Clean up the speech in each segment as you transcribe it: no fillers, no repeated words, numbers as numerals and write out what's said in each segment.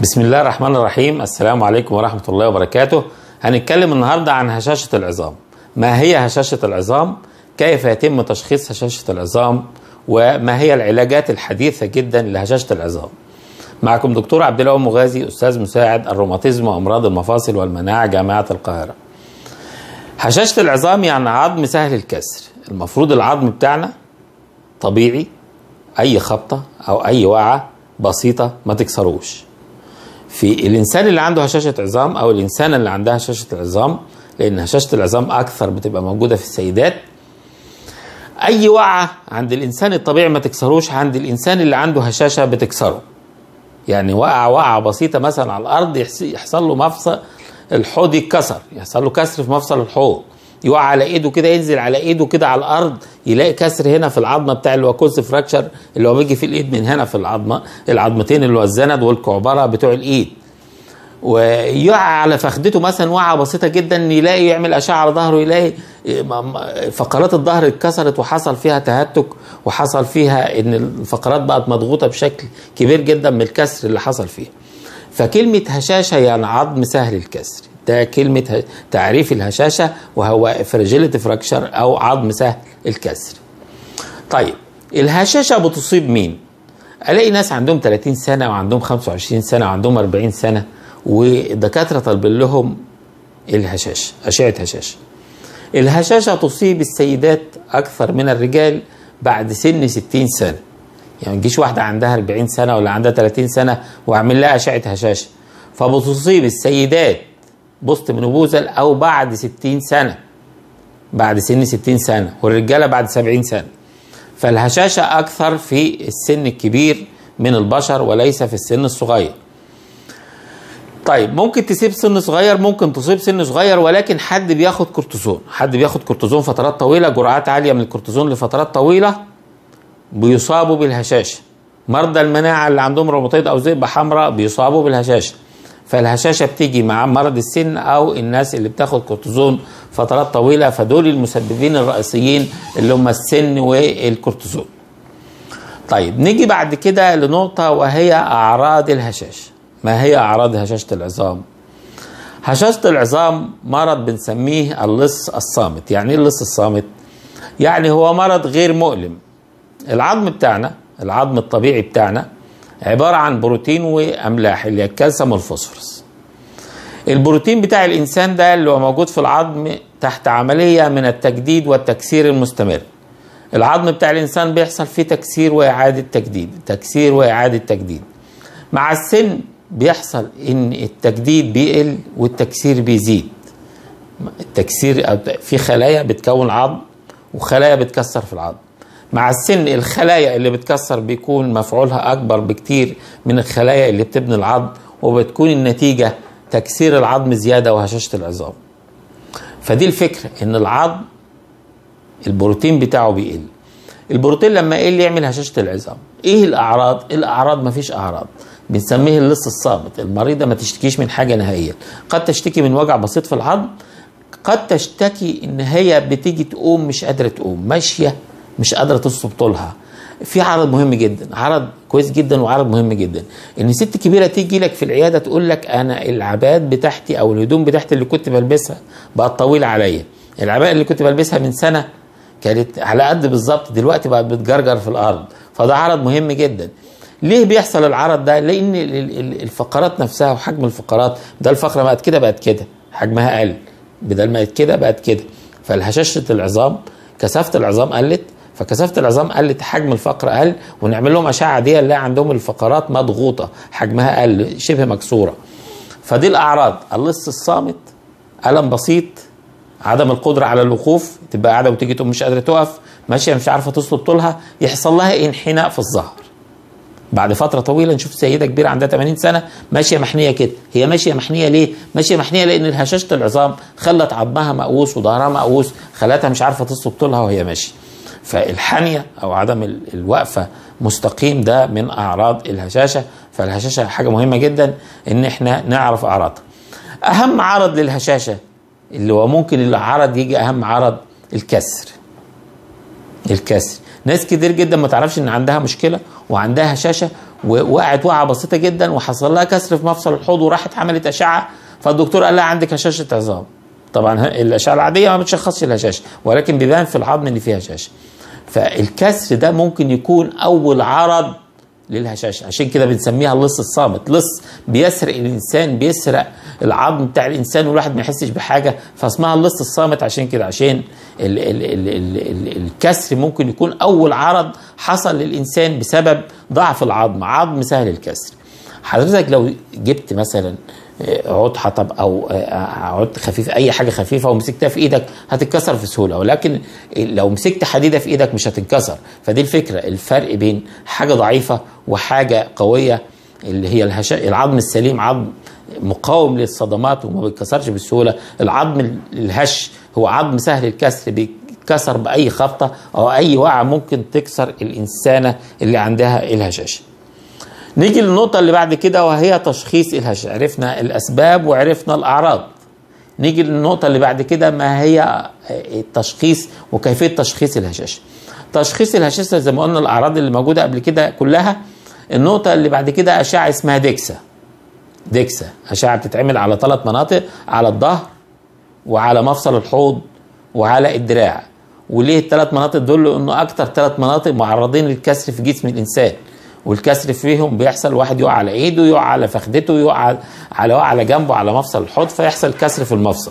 بسم الله الرحمن الرحيم. السلام عليكم ورحمة الله وبركاته. هنتكلم النهاردة عن هشاشة العظام. ما هي هشاشة العظام؟ كيف يتم تشخيص هشاشة العظام؟ وما هي العلاجات الحديثة جدا لهشاشة العظام؟ معكم دكتور عبد الله مغازي، أستاذ مساعد الروماتيزم وأمراض المفاصل والمناعة جامعة القاهرة. هشاشة العظام يعني عظم سهل الكسر. المفروض العظم بتاعنا طبيعي، أي خبطة أو أي وعة بسيطة ما تكسروش. في الإنسان اللي عنده هشاشة عظام أو الإنسان اللي عندها هشاشة العظام، لأن هشاشة العظام أكثر بتبقى موجودة في السيدات، أي وعة عند الإنسان الطبيعي ما تكسروش، عند الإنسان اللي عنده هشاشة بتكسره. يعني وعة بسيطة مثلا على الأرض يحصل له مفصل الحوض يتكسر، يحصل له كسر في مفصل الحوض، يقع على ايده كده، ينزل على ايده كده على الارض يلاقي كسر هنا في العظمه بتاع الواكوز فراكشر اللي هو بيجي في الايد من هنا في العظمتين اللي هو الزند والكعبره بتوع الايد، ويقع على فخدته مثلا وقعه بسيطه جدا، يلاقي يعمل اشعه على ظهره يلاقي فقرات الظهر اتكسرت وحصل فيها تهتك، وحصل فيها ان الفقرات بقت مضغوطه بشكل كبير جدا من الكسر اللي حصل فيها. فكلمه هشاشه يعني عظم سهل الكسر، ده كلمة تعريف الهشاشة، وهو فراجيليتي فراكشر أو عظم سهل الكسر. طيب الهشاشة بتصيب مين؟ ألاقي ناس عندهم 30 سنة وعندهم 25 سنة وعندهم 40 سنة ودكاترة طالبين لهم الهشاشة، أشعة هشاشة. الهشاشة تصيب السيدات أكثر من الرجال بعد سن 60 سنة. يعني ما تجيش واحدة عندها 40 سنة ولا عندها 30 سنة وأعمل لها أشعة هشاشة، فبتصيب السيدات بوست منوبوزال او بعد 60 سنه، بعد سن 60 سنه، والرجاله بعد 70 سنه. فالهشاشه اكثر في السن الكبير من البشر وليس في السن الصغير. طيب ممكن تسيب سن صغير، ممكن تصيب سن صغير، ولكن حد بياخد كورتيزون، حد بياخد كورتيزون فترات طويله، جرعات عاليه من الكورتيزون لفترات طويله، بيصابوا بالهشاشه. مرضى المناعه اللي عندهم روماتويد او ذئبه حمراء بيصابوا بالهشاشه. فالهشاشة بتيجي مع مرض السن أو الناس اللي بتاخد كورتيزون فترات طويلة، فدول المسببين الرئيسيين اللي هم السن والكورتيزون. طيب نيجي بعد كده لنقطة وهي أعراض الهشاشة. ما هي أعراض هشاشة العظام؟ هشاشة العظام مرض بنسميه اللص الصامت. يعني إيه اللص الصامت؟ يعني هو مرض غير مؤلم. العظم بتاعنا، العظم الطبيعي بتاعنا عبارة عن بروتين وأملاح اللي هي الكالسيوم والفوسفورس. البروتين بتاع الإنسان ده اللي هو موجود في العظم تحت عملية من التجديد والتكسير المستمر. العظم بتاع الإنسان بيحصل فيه تكسير وإعادة تجديد، تكسير وإعادة تجديد. مع السن بيحصل إن التجديد بيقل والتكسير بيزيد. التكسير في خلايا بتكون العظم وخلايا بتكسر في العظم. مع السن الخلايا اللي بتكسر بيكون مفعولها أكبر بكتير من الخلايا اللي بتبني العظم، وبتكون النتيجة تكسير العظم زيادة وهشاشة العظام. فدي الفكرة، إن العظم البروتين بتاعه بيقل. البروتين لما يقل يعمل هشاشة العظام. إيه الأعراض؟ الأعراض مفيش أعراض، بنسميه اللص الصامت. المريضة ما تشتكيش من حاجة نهائيا، قد تشتكي من وجع بسيط في العظم، قد تشتكي إن هي بتيجي تقوم مش قادرة تقوم، ماشية مش قادره تصب طولها. في عرض مهم جدا، عرض كويس جدا وعرض مهم جدا، ان ست كبيره تيجي لك في العياده تقول لك انا العباءات بتاعتي او الهدوم بتاعتي اللي كنت بلبسها بقت طويله عليا. العباءه اللي كنت بلبسها من سنه كانت على قد بالظبط، دلوقتي بقت بتجرجر في الارض. فده عرض مهم جدا. ليه بيحصل العرض ده؟ لان الفقرات نفسها وحجم الفقرات، ده الفقره بقت كده بقت كده، حجمها قل، بدل ما كده بقت كده. فالهشاشه العظام، كثافه العظام قلت، فكثافه العظام قلت، حجم الفقر قل، ونعمل لهم اشعه عاديه نلاقي عندهم الفقرات مضغوطه، حجمها قل، شبه مكسوره. فدي الاعراض: اللص الصامت، الم بسيط، عدم القدره على الوقوف، تبقى قاعده وتيجي تقوم مش قادره تقف، ماشيه مش عارفه تصلب طولها، يحصل لها انحناء في الظهر. بعد فتره طويله نشوف سيده كبيره عندها 80 سنه ماشيه محنيه كده. هي ماشيه محنيه ليه؟ ماشيه محنيه لان هشاشه العظام خلت عظمها مقوس وظهرها مقوس، خلتها مش عارفه تصلب طولها وهي ماشيه. فالحنية أو عدم الوقفة مستقيم ده من أعراض الهشاشة. فالهشاشة حاجة مهمة جدا إن إحنا نعرف أعراضها. أهم عرض للهشاشة اللي هو ممكن العرض يجي أهم عرض الكسر. الكسر، ناس كتير جدا ما تعرفش إن عندها مشكلة وعندها هشاشة ووقعت وقعه بسيطه جدا وحصل لها كسر في مفصل الحوض وراحت عملت اشعه، فالدكتور قال لها عندك هشاشه عظام. طبعا الاشعه العاديه ما بتشخصش الهشاشه، ولكن بيبان في العظم ان فيها هشاشه. فالكسر ده ممكن يكون اول عرض للهشاشه، عشان كده بنسميها اللص الصامت. لص بيسرق الانسان، بيسرق العظم بتاع الانسان والواحد ما يحسش بحاجه، فاسمها اللص الصامت عشان كده، عشان الكسر ممكن يكون اول عرض حصل للانسان بسبب ضعف العظم، عظم سهل الكسر. حضرتك لو جبت مثلا عود حطب او عود خفيف، اي حاجه خفيفه ومسكتها في ايدك هتتكسر في سهوله، ولكن لو مسكت حديده في ايدك مش هتنكسر. فدي الفكره، الفرق بين حاجه ضعيفه وحاجه قويه، اللي هي العظم السليم عظم مقاوم للصدمات وما بيتكسرش بسهوله. العظم الهش هو عظم سهل الكسر، بيتكسر باي خبطه او اي وقعه ممكن تكسر الانسانه اللي عندها الهشاشه. نيجي للنقطة اللي بعد كده وهي تشخيص الهشاشة. عرفنا الأسباب وعرفنا الأعراض. نيجي للنقطة اللي بعد كده، ما هي التشخيص وكيفية تشخيص الهشاشة. تشخيص الهشاشة زي ما قلنا الأعراض اللي موجودة قبل كده كلها. النقطة اللي بعد كده أشعة اسمها ديكسا. ديكسا أشعة بتتعمل على 3 مناطق، على الظهر وعلى مفصل الحوض وعلى الدراع. وليه ال3 مناطق دول؟ لأنه أكتر 3 مناطق معرضين للكسر في جسم الإنسان، والكسر فيهم بيحصل واحد يقع على ايده، يقع على فخدته، يقع على جنبه على مفصل الحوض، فيحصل كسر في المفصل.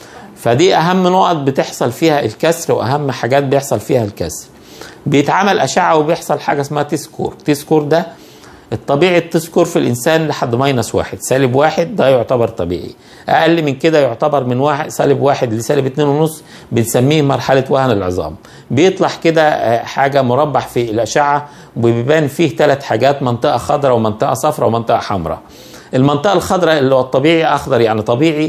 فدي اهم نقط بتحصل فيها الكسر واهم حاجات بيحصل فيها الكسر. بيتعمل اشعه وبيحصل حاجه اسمها تيسكور. تيسكور ده الطبيعي، التيسكور في الانسان لحد -1 -1 ده يعتبر طبيعي. اقل من كده يعتبر من -1 ل -2.5 بنسميه مرحله وهن العظام. بيطلع كده حاجه مربع في الاشعه وبيبان فيه 3 حاجات، منطقه خضراء ومنطقه صفراء ومنطقه حمراء. المنطقه الخضراء اللي هو الطبيعي اخضر يعني طبيعي،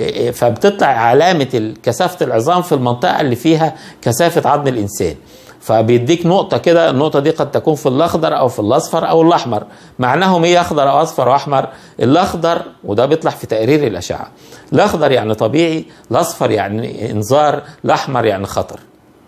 فبتطلع علامه كثافه العظام في المنطقه اللي فيها كثافه عظم الانسان، فبيديك نقطة كده. النقطة دي قد تكون في الأخضر أو في الأصفر أو الأحمر. معناهم إيه أخضر أو أصفر وأحمر؟ الأخضر وده بيطلع في تقرير الأشعة. الأخضر يعني طبيعي، الأصفر يعني إنذار، الأحمر يعني خطر.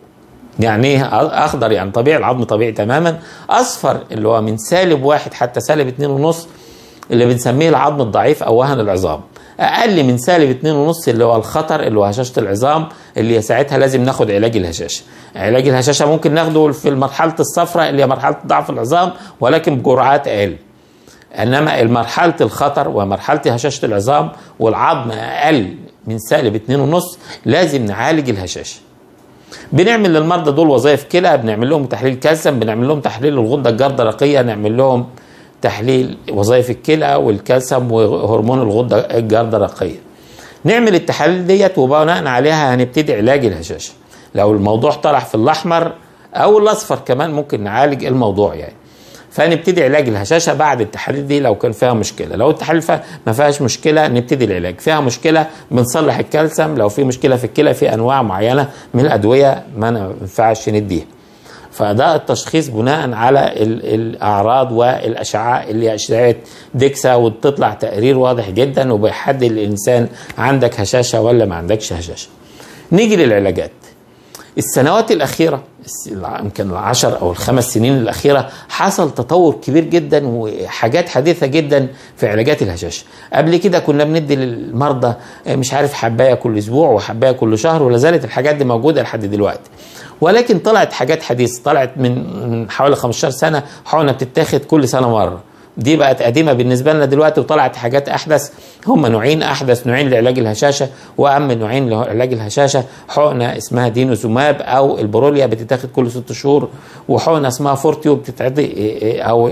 يعني إيه أخضر؟ يعني طبيعي، العظم طبيعي تماما. أصفر اللي هو من -1 حتى -2.5 اللي بنسميه العظم الضعيف أو وهن العظام. اقل من -2.5 اللي هو الخطر، اللي هو هشاشه العظام، اللي ساعتها لازم ناخد علاج الهشاشه. علاج الهشاشه ممكن ناخده في مرحله الصفراء اللي هي مرحله ضعف العظام، ولكن بجرعات اقل. انما مرحله الخطر ومرحله هشاشه العظام والعظم اقل من -2.5 لازم نعالج الهشاشه. بنعمل للمرضى دول وظائف كلى، بنعمل لهم تحليل كالسيوم، بنعمل لهم تحليل الغده الجرثرقيه، نعمل لهم تحليل وظائف الكلى والكالسيوم وهرمون الغده الجرثرقيه. نعمل التحاليل ديت وبناء عليها هنبتدي علاج الهشاشه. لو الموضوع طلع في الاحمر او الاصفر كمان ممكن نعالج الموضوع يعني. فنبتدي علاج الهشاشه بعد التحاليل دي لو كان فيها مشكله. لو التحاليل ما فيهاش مشكله نبتدي العلاج. فيها مشكله بنصلح الكالسيوم. لو في مشكله في الكلى في انواع معينه من الادويه ما ينفعش نديها. فده التشخيص بناء على الاعراض والاشعه اللي اشعه ديكسا، وتطلع تقرير واضح جدا وبيحدد الانسان عندك هشاشه ولا ما عندكش هشاشه. نيجي للعلاجات. السنوات الاخيره يمكن 10 أو 5 سنين الاخيره حصل تطور كبير جدا وحاجات حديثه جدا في علاجات الهشاشه. قبل كده كنا بندي للمرضى مش عارف حبايه كل اسبوع وحبايه كل شهر، ولا زالت الحاجات دي موجوده لحد دلوقتي. ولكن طلعت حاجات حديثة، طلعت من حوالي 15 سنة حقنة بتتاخد كل سنة مرة. دي بقت قديمة بالنسبة لنا دلوقتي، وطلعت حاجات أحدث. هم نوعين، أحدث نوعين لعلاج الهشاشة وأهم نوعين لعلاج الهشاشة. حقنة اسمها دينوزوماب أو البروليا بتتاخد كل 6 شهور، وحقنة اسمها فورتيو بتتعطي، أو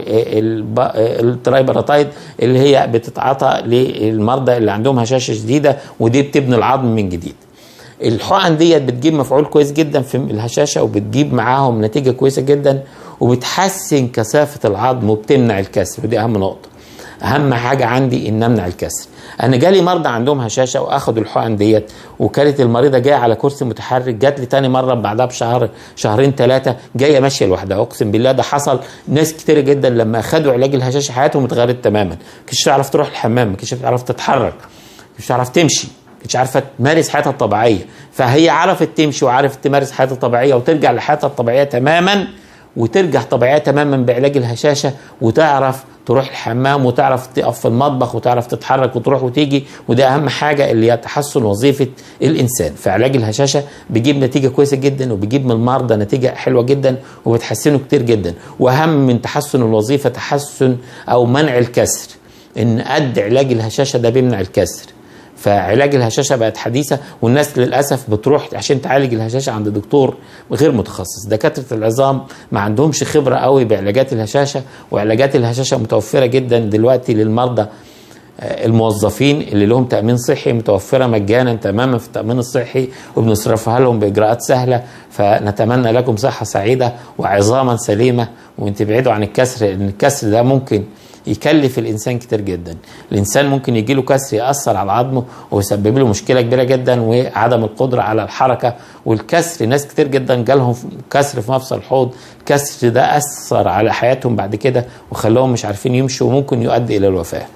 الترايبراتايد اللي هي بتتعاطى للمرضى اللي عندهم هشاشة شديدة، ودي بتبني العظم من جديد. الحقن ديت بتجيب مفعول كويس جدا في الهشاشه، وبتجيب معاهم نتيجه كويسه جدا، وبتحسن كثافه العظم وبتمنع الكسر، ودي اهم نقطه. اهم حاجه عندي ان امنع الكسر. انا جالي مرضى عندهم هشاشه واخدوا الحقن ديت، وكانت المريضه جايه على كرسي متحرك، جات لي تاني مره بعدها بشهر شهرين 3 جايه ماشيه لوحدها. اقسم بالله ده حصل. ناس كتير جدا لما اخدوا علاج الهشاشه حياتهم اتغيرت تماما. ما كانتش تعرف تروح الحمام، ما كانتش تعرف تتحرك، ما كانتش تعرف تمشي، مش عارفه تمارس حياتها الطبيعيه. فهي عرفت تمشي وعرفت تمارس حياتها الطبيعيه وترجع لحياتها الطبيعيه تماما، وترجع طبيعيه تماما بعلاج الهشاشه، وتعرف تروح الحمام وتعرف تقف في المطبخ وتعرف تتحرك وتروح وتيجي. وده اهم حاجه اللي هي تحسن وظيفه الانسان. فعلاج الهشاشه بيجيب نتيجه كويسه جدا، وبيجيب من المرضى نتيجه حلوه جدا، وبتحسنه كتير جدا. واهم من تحسن الوظيفه تحسن او منع الكسر، ان قد علاج الهشاشه ده بيمنع الكسر. فعلاج الهشاشه بقت حديثه، والناس للاسف بتروح عشان تعالج الهشاشه عند دكتور غير متخصص. دكاتره العظام ما عندهمش خبره قوي بعلاجات الهشاشه، وعلاجات الهشاشه متوفره جدا دلوقتي للمرضى الموظفين اللي لهم تامين صحي، متوفره مجانا تماما في التامين الصحي، وبنصرفها لهم باجراءات سهله. فنتمنى لكم صحه سعيده وعظاما سليمه، وانت بعيدوا عن الكسر، لان الكسر ده ممكن يكلف الانسان كتير جدا. الانسان ممكن يجي له كسر ياثر على عظمه ويسبب له مشكله كبيره جدا، وعدم القدره على الحركه. والكسر ناس كتير جدا جالهم كسر في مفصل الحوض، الكسر ده اثر على حياتهم بعد كده وخلاهم مش عارفين يمشوا، وممكن يؤدي الى الوفاه.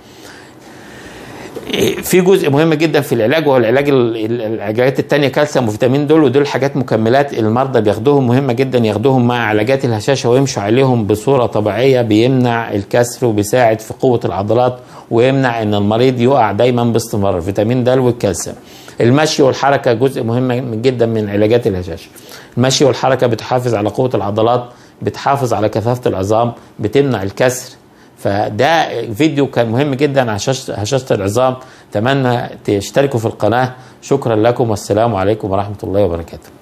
في جزء مهم جدا في العلاج، وهو العلاجات التانية، كالسيوم وفيتامين دول، ودول حاجات مكملات المرضى بياخدوهم، مهمة جدا ياخدوهم مع علاجات الهشاشة ويمشوا عليهم بصورة طبيعية. بيمنع الكسر وبيساعد في قوة العضلات، ويمنع ان المريض يقع دايما باستمرار. فيتامين د والكالسيوم. المشي والحركة جزء مهم جدا من علاجات الهشاشة. المشي والحركة بتحافظ على قوة العضلات، بتحافظ على كثافة العظام، بتمنع الكسر. فده فيديو كان مهم جدا عن هشاشة العظام. اتمنى تشتركوا في القناة. شكرا لكم، والسلام عليكم ورحمة الله وبركاته.